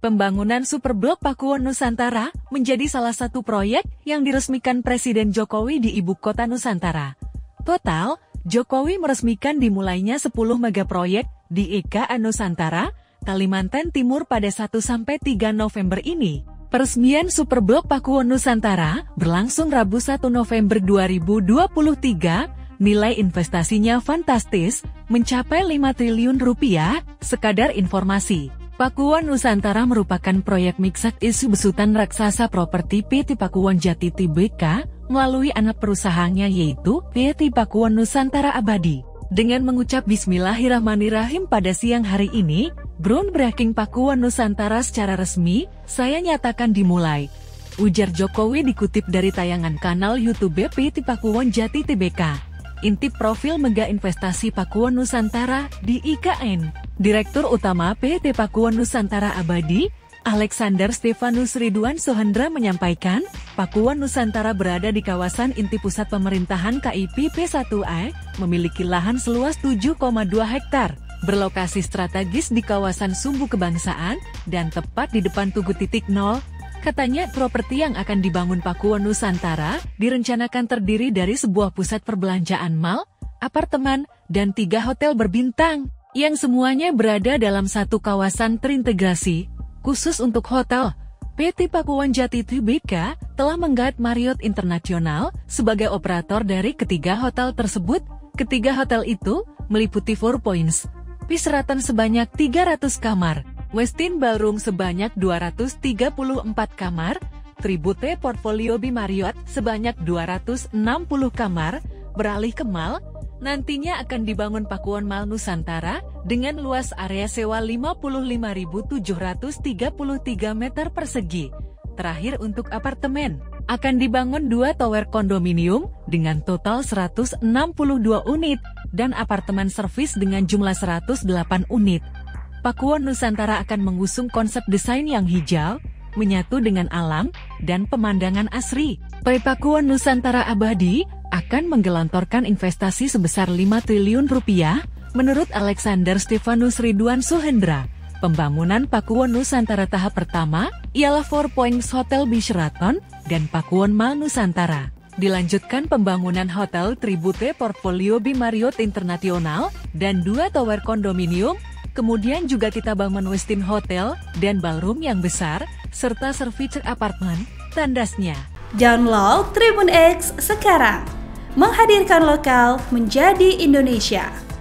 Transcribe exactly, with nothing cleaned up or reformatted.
Pembangunan Superblok Pakuwon Nusantara menjadi salah satu proyek yang diresmikan Presiden Jokowi di Ibu Kota Nusantara. Total, Jokowi meresmikan dimulainya sepuluh megaproyek di I K A Nusantara, Kalimantan Timur pada satu sampai tiga November ini. Peresmian Superblok Pakuwon Nusantara berlangsung Rabu satu November dua ribu dua puluh tiga, nilai investasinya fantastis, mencapai lima triliun rupiah, sekadar informasi. Pakuwon Nusantara merupakan proyek Mixed Isu besutan raksasa properti P T Pakuwon Jati Tbk, melalui anak perusahaannya yaitu P T Pakuwon Nusantara Abadi. Dengan mengucap Bismillahirrahmanirrahim pada siang hari ini, groundbreaking Pakuwon Nusantara secara resmi, saya nyatakan dimulai. Ujar Jokowi dikutip dari tayangan kanal YouTube P T Pakuwon Jati Tbk. Intip profil Mega Investasi Pakuwon Nusantara di I K N. Direktur Utama P T Pakuwon Nusantara Abadi, Alexander Stefanus Ridwan Sohendra menyampaikan, Pakuwon Nusantara berada di kawasan inti pusat pemerintahan K I P P satu A, memiliki lahan seluas tujuh koma dua hektar, berlokasi strategis di kawasan Sumbu Kebangsaan, dan tepat di depan Tugu Titik Nol. Katanya properti yang akan dibangun Pakuwon Nusantara direncanakan terdiri dari sebuah pusat perbelanjaan mall, apartemen, dan tiga hotel berbintang, yang semuanya berada dalam satu kawasan terintegrasi. Khusus untuk hotel, P T Pakuwon Jati Tbk telah menggait Marriott International sebagai operator dari ketiga hotel tersebut. Ketiga hotel itu meliputi Four Points, P Sheraton sebanyak tiga ratus kamar, Westin Ballroom sebanyak dua ratus tiga puluh empat kamar, Tribute Portfolio by Marriott sebanyak dua ratus enam puluh kamar. Beralih ke mall, nantinya akan dibangun Pakuwon Mall Nusantara dengan luas area sewa lima puluh lima ribu tujuh ratus tiga puluh tiga meter persegi. Terakhir untuk apartemen, akan dibangun dua tower kondominium dengan total seratus enam puluh dua unit dan apartemen servis dengan jumlah seratus delapan unit. Pakuwon Nusantara akan mengusung konsep desain yang hijau, menyatu dengan alam, dan pemandangan asri. P T Pakuwon Nusantara Abadi akan menggelontorkan investasi sebesar lima triliun rupiah, menurut Alexander Stefanus Ridwan Sohendra. Pembangunan Pakuwon Nusantara tahap pertama ialah Four Points Hotel by Sheraton dan Pakuwon Mall Nusantara. Dilanjutkan pembangunan Hotel Tribute Portfolio by Marriott International dan dua tower kondominium. Kemudian juga kita bangun Westin Hotel dan ballroom yang besar, serta service apartemen, tandasnya. Download Tribun X sekarang, menghadirkan lokal menjadi Indonesia.